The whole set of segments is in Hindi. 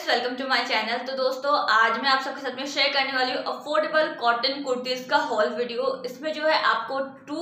Welcome to my channel. तो दोस्तों आज मैं आप सबके साथ में शेयर करने वाली हूँ अफोर्डेबल कॉटन कुर्तीज का हॉल वीडियो। इसमें जो है आपको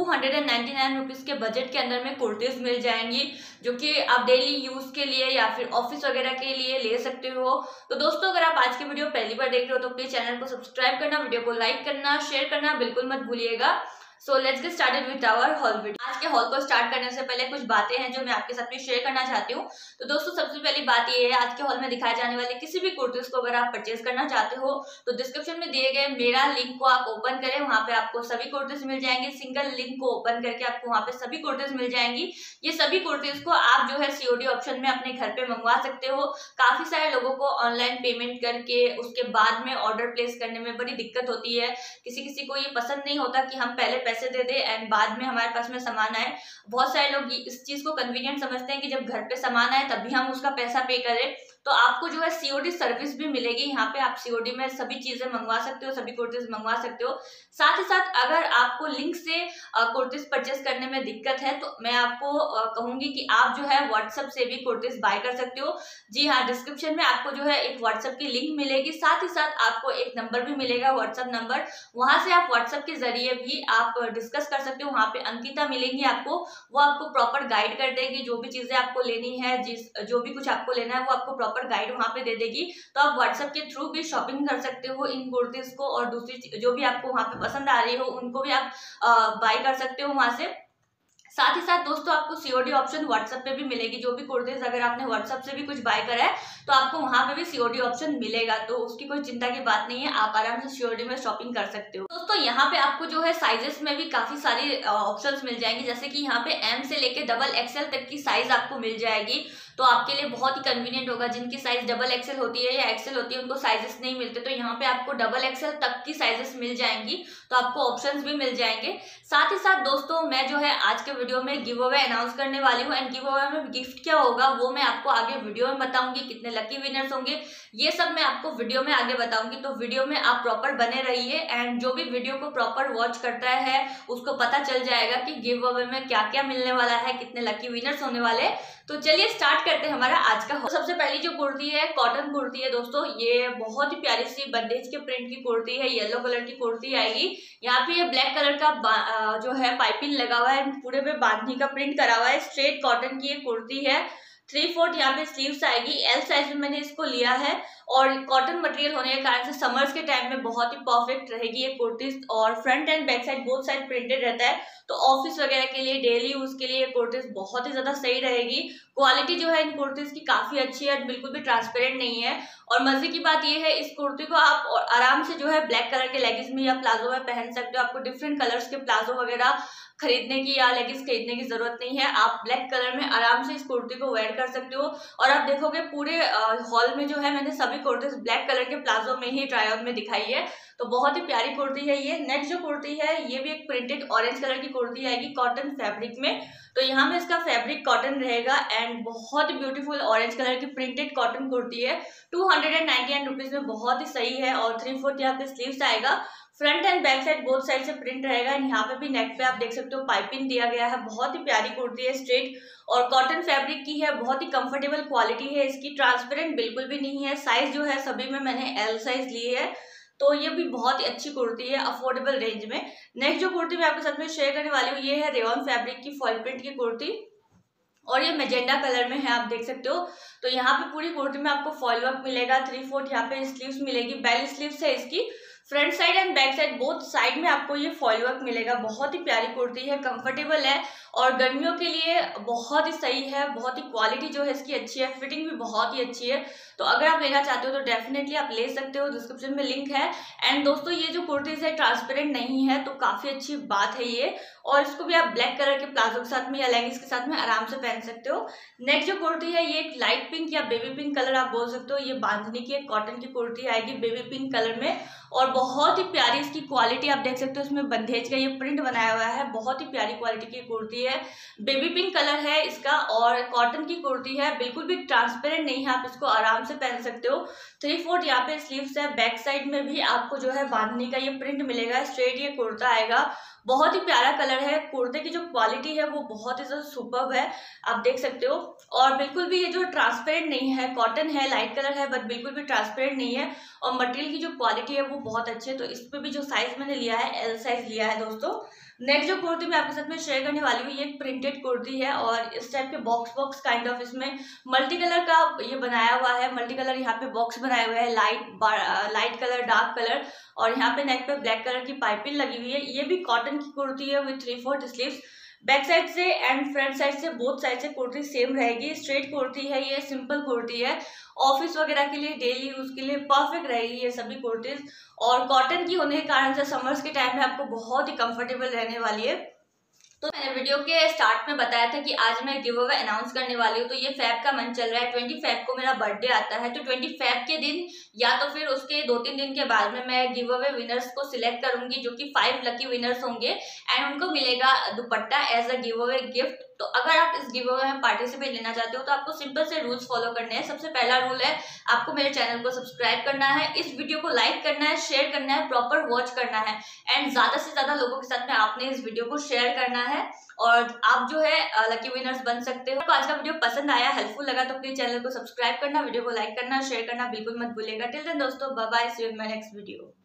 299 रुपीज़ के बजट के अंदर में कुर्तीज मिल जाएंगी, जो कि आप डेली यूज के लिए या फिर ऑफिस वगैरह के लिए ले सकते हो। तो दोस्तों अगर आप आज की वीडियो पहली बार देख रहे हो तो प्लीज चैनल को सब्सक्राइब करना, वीडियो को लाइक करना, शेयर करना बिल्कुल मत भूलिएगा। So let's get started with our haul video. आज के हॉल को स्टार्ट करने से पहले कुछ बातें हैं जो मैं आपके साथ में शेयर करना चाहती हूँ। तो दोस्तों सबसे पहली बात ये है, आज के हॉल में दिखाए जाने वाले किसी भी कुर्तीज को अगर आप परचेज करना चाहते हो तो डिस्क्रिप्शन में दिए गए मेरा लिंक को आप ओपन करें, वहां पे आपको सभी कुर्तीज मिल जाएंगे। सिंगल लिंक को ओपन करके आपको वहां पे सभी कुर्तीज मिल जाएंगी। ये सभी कुर्तीज को आप जो है सीओडी ऑप्शन में अपने घर पे मंगवा सकते हो। काफी सारे लोगों को ऑनलाइन पेमेंट करके उसके बाद में ऑर्डर प्लेस करने में बड़ी दिक्कत होती है। किसी को ये पसंद नहीं होता कि हम पहले पैसे दे दें एंड बाद में हमारे पास में सामान आए। बहुत सारे लोग इस चीज को कन्वीनियंट समझते हैं कि जब घर पे सामान आए तभी हम उसका पैसा पे करें। तो आपको जो है सीओडी सर्विस भी मिलेगी। यहाँ पे आप सीओडी में सभी चीजें मंगवा सकते हो, सभी कुर्तीज मंगवा सकते हो। साथ ही साथ अगर आपको लिंक से कुर्तीज परचेस करने में दिक्कत है तो मैं आपको कहूंगी कि आप जो है व्हाट्सएप से भी कुर्तीज बाय कर सकते हो। जी हाँ, डिस्क्रिप्शन में आपको जो है एक व्हाट्सएप की लिंक मिलेगी, साथ ही साथ आपको एक नंबर भी मिलेगा व्हाट्सएप नंबर। वहां से आप व्हाट्सएप के जरिए भी आप डिस्कस कर सकते हो। वहां पे अंकिता मिलेंगी आपको, वो आपको प्रॉपर गाइड कर देगी। जो भी चीजें आपको लेनी है, जो भी कुछ आपको लेना है वो आपको प्रॉपर गाइड वहां पे दे देगी। तो आप व्हाट्सएप के थ्रू भी शॉपिंग कर सकते हो इन कुर्तीज को, और दूसरी जो भी आपको वहां पे पसंद आ रही हो उनको भी आप बाय कर सकते हो वहां से। साथ ही साथ दोस्तों आपको सीओडी ऑप्शन व्हाट्सएप पे भी मिलेगी। जो भी कुर्तीज अगर आपने व्हाट्सएप से भी कुछ बाय करा है तो आपको वहां पे भी सीओडी ऑप्शन मिलेगा, तो उसकी कोई चिंता की बात नहीं है, आप आराम से सीओडी में शॉपिंग कर सकते हो। दोस्तों यहाँ पे आपको जो है साइजेस में भी काफी सारी ऑप्शंस मिल जाएंगी, जैसे कि यहाँ पे एम से लेके डबल एक्सएल तक की साइज आपको मिल जाएगी। तो आपके लिए बहुत ही कन्वीनियंट होगा। जिनकी साइज डबल एक्सएल होती है या एक्सएल होती है उनको साइजेस नहीं मिलते, तो यहाँ पे आपको डबल एक्सएल तक की साइजेस मिल जाएंगी, तो आपको ऑप्शंस भी मिल जाएंगे। साथ ही साथ दोस्तों मैं जो है आज के वीडियो में गिव अवे अनाउंस करने वाली हूँ, एंड गिव अवे में गिफ्ट क्या होगा वो मैं आपको आगे वीडियो में बताऊंगी। कितने लकी विनर्स होंगे ये सब मैं आपको वीडियो में आगे बताऊंगी, तो वीडियो में आप प्रॉपर बने रहिए। एंड जो भी वीडियो को प्रॉपर वॉच करता है उसको पता चल जाएगा कि गिव अवे में क्या क्या मिलने वाला है, कितने लकी विनर्स होने वाले। तो चलिए स्टार्ट करते हैं हमारा आज का। तो सबसे पहली जो कुर्ती है कॉटन कुर्ती है दोस्तों, ये बहुत ही प्यारी सी बंदेज के प्रिंट की कुर्ती है। येलो कलर की कुर्ती आएगी। यहाँ पे ये ब्लैक कलर का जो है पाइपिंग लगा हुआ है, पूरे पे बांधनी का प्रिंट करा हुआ है। स्ट्रेट कॉटन की ये कुर्ती है। 3/4 यहाँ पे स्लीव्स आएगी। एल साइज में मैंने इसको लिया है, और कॉटन मटेरियल होने के कारण से समर्स के टाइम में बहुत ही परफेक्ट रहेगी ये कुर्ती। और front and back side both side printed रहता है, तो ऑफिस वगैरह के लिए, डेली यूज के लिए ये कुर्तीज बहुत ही ज्यादा सही रहेगी। क्वालिटी जो है इन कुर्तीज की काफी अच्छी है, बिल्कुल भी ट्रांसपेरेंट नहीं है। और मजे की बात ये है, इस कुर्ती को आप आराम से जो है ब्लैक कलर के लेगिंग्स में या प्लाजो में पहन सकते हो। आपको डिफरेंट कलर्स के प्लाजो वगैरह खरीदने की या लेगिंग्स खरीदने की जरूरत नहीं है। आप ब्लैक कलर में आराम से इस कुर्ती को वेयर कर सकते हो। और आप देखोगे पूरे हॉल में जो है मैंने सभी कुर्तीज ब्लैक कलर के प्लाजो में ही ट्राई ऑन में दिखाई है, तो बहुत ही प्यारी कुर्ती है ये। नेक्स्ट जो कुर्ती है ये भी एक प्रिंटेड ऑरेंज कलर की कुर्ती आएगी कॉटन फैब्रिक में। तो यहाँ पे इसका फैब्रिक कॉटन रहेगा, एंड बहुत ब्यूटीफुल ऑरेंज कलर की प्रिंटेड कॉटन कुर्ती है। 299 रुपीज में बहुत ही सही है। और 3/4 यहाँ पे स्लीव्स आएगा। Front and back side both side से प्रिंट रहेगा, एंड यहाँ पे भी नेक पे आप देख सकते हो पाइपिंग दिया गया है। बहुत ही प्यारी कुर्ती है, स्ट्रेट और कॉटन फैब्रिक की है। बहुत ही कंफर्टेबल क्वालिटी है इसकी, ट्रांसपेरेंट बिल्कुल भी नहीं है। साइज जो है सभी में मैंने एल साइज ली है, तो ये भी बहुत ही अच्छी कुर्ती है अफोर्डेबल रेंज में। नेक्स्ट जो कुर्ती मैं आपके साथ में शेयर करने वाली हूँ ये है रेयॉन फैब्रिक की फॉइल प्रिंट की कुर्ती, और ये मैजेंडा कलर में है, आप देख सकते हो। तो यहाँ पे पूरी कुर्ती में आपको फॉइल वर्क मिलेगा। 3/4 यहाँ पे स्लीव्स मिलेगी, बेल स्लीव्स है इसकी। Front side and back side both side में आपको ये फॉइल वर्क मिलेगा। बहुत ही प्यारी कुर्ती है, कंफर्टेबल है, और गर्मियों के लिए बहुत ही सही है। बहुत ही क्वालिटी जो है इसकी अच्छी है, फिटिंग भी बहुत ही अच्छी है। तो अगर आप लेना चाहते हो तो डेफिनेटली आप ले सकते हो, डिस्क्रिप्शन में लिंक है। एंड दोस्तों ये जो कुर्तीज है ट्रांसपेरेंट नहीं है, तो काफी अच्छी बात है ये। और इसको भी आप ब्लैक कलर के प्लाजो के साथ में या लेगिंग्स के साथ में आराम से पहन सकते हो। नेक्स्ट जो कुर्ती है ये एक लाइट पिंक या बेबी पिंक कलर आप बोल सकते हो। ये बांधनी की एक कॉटन की कुर्ती आएगी बेबी पिंक कलर में, और बहुत ही प्यारी इसकी क्वालिटी आप देख सकते हो। इसमें बंदेज का ये प्रिंट बनाया हुआ है, बहुत ही प्यारी क्वालिटी की कुर्ती है। बेबी पिंक कलर है इसका, और कॉटन की कुर्ती है, बिल्कुल भी ट्रांसपेरेंट नहीं है, आप इसको आराम से पहन सकते हो। 3/4 यहाँ पे स्लीव्स है। बैक साइड में भी आपको जो है बांधनी का ये प्रिंट मिलेगा। स्ट्रेट ये कुर्ता आएगा। बहुत ही प्यारा कलर है। कुर्ते की जो क्वालिटी है वो बहुत ही ज़्यादा सुपर्ब है, आप देख सकते हो। और बिल्कुल भी ये जो ट्रांसपेरेंट नहीं है, कॉटन है, लाइट कलर है, बट बिल्कुल भी ट्रांसपेरेंट नहीं है। और मटेरियल की जो क्वालिटी है वो बहुत अच्छी है। तो इस पर भी जो साइज मैंने लिया है, एल साइज लिया है दोस्तों। नेक्स्ट जो कुर्ती मैं आपके साथ में शेयर करने वाली हूँ, ये एक प्रिंटेड कुर्ती है और इस टाइप के बॉक्स बॉक्स काइंड ऑफ इसमें मल्टी कलर का ये बनाया हुआ है। मल्टी कलर यहाँ पे बॉक्स बनाए हुए हैं, लाइट कलर, डार्क कलर, और यहाँ पे नेक पे ब्लैक कलर की पाइपिंग लगी हुई है। ये भी कॉटन की कुर्ती है विथ 3/4 स्लीव्स। बैक साइड से एंड फ्रंट साइड से बोथ साइड से कुर्ती सेम रहेगी। स्ट्रेट कुर्ती है, ये सिंपल कुर्ती है। ऑफिस वगैरह के लिए, डेली यूज के लिए परफेक्ट रहेगी ये सभी कुर्तीज। और कॉटन की होने के कारण से समर्स के टाइम में आपको बहुत ही कंफर्टेबल रहने वाली है। तो मैंने वीडियो के स्टार्ट में बताया था कि आज मैं गिव अवे अनाउंस करने वाली हूँ। तो ये फेब का मंथ चल रहा है, 20 फेब को मेरा बर्थडे आता है। तो 20 फेब के दिन या तो फिर उसके 2-3 दिन के बाद में मैं गिव अवे विनर्स को सिलेक्ट करूंगी, जो कि 5 लकी विनर्स होंगे एंड उनको मिलेगा dupatta as a give away gift. तो अगर आप इस गिव अवे में पार्टिसिपेट लेना चाहते हो तो आपको सिंपल से रूल्स फॉलो करने हैं। सबसे पहला रूल है, आपको मेरे चैनल को सब्सक्राइब करना है, इस वीडियो को लाइक करना है, शेयर करना है, प्रॉपर वॉच करना है एंड ज्यादा से ज्यादा लोगों के साथ में आपने इस वीडियो को शेयर करना है और आप जो है लकी विनर्स बन सकते हो। तो आज का वीडियो पसंद आया, हेल्पफुल लगा तो प्लीज चैनल को सब्सक्राइब करना, वीडियो को लाइक करना, शेयर करना बिल्कुल मत भूलिएगा। टिल देन दोस्तों, bye bye, see you in my next video.